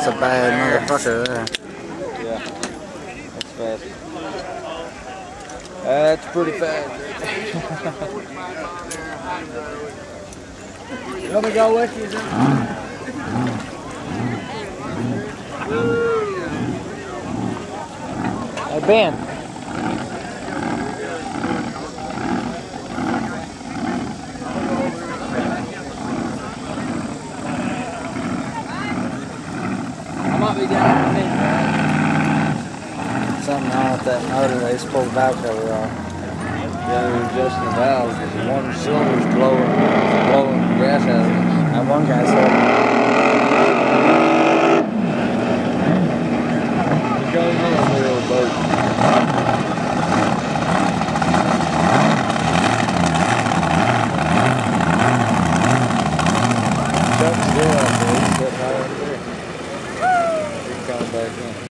That's a bad motherfucker there. Yeah, that's fast. That's pretty fast. Let me go with you, Hey, Ben. I might be down in Something wrong with that motor. They just pulled the valve cover off. Yeah, they're adjusting the valves because one cylinder's blowing the gas out of it. That one guy said. Going on a little boat. Chuck's still out there. He's sitting right up there. He's coming back in.